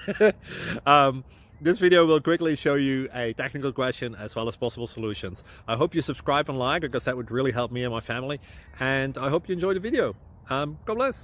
This video will quickly show you a technical question as well as possible solutions. I hope you subscribe and like, because that would really help me and my family. And I hope you enjoy the video. God bless.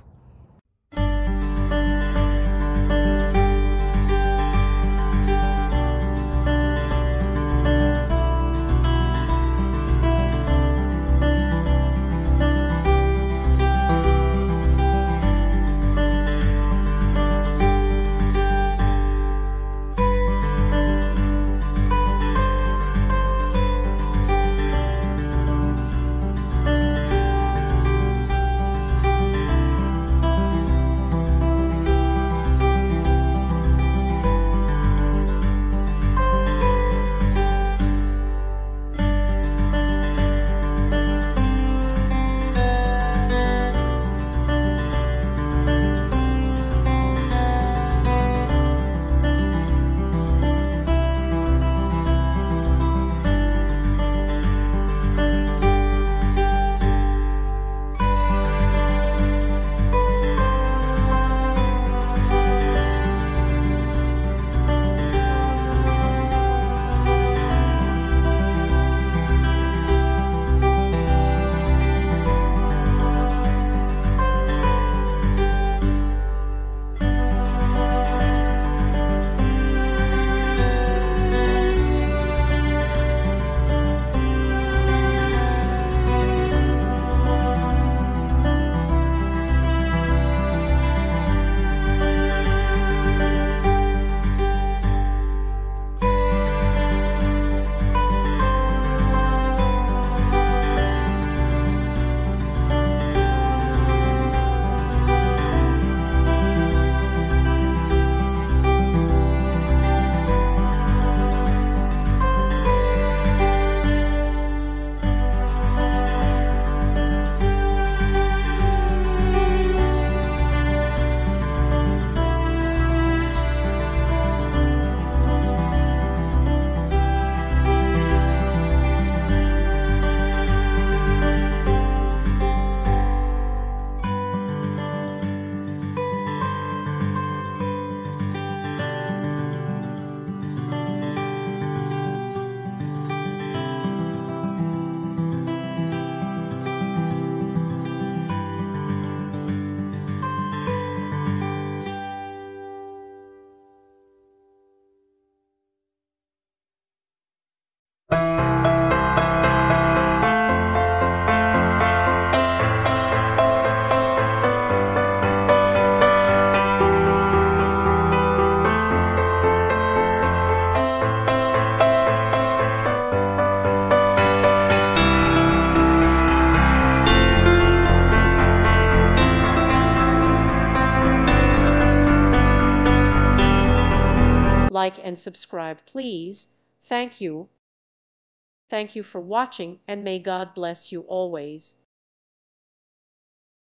Like and subscribe, please. Thank you. Thank you for watching, and may God bless you always.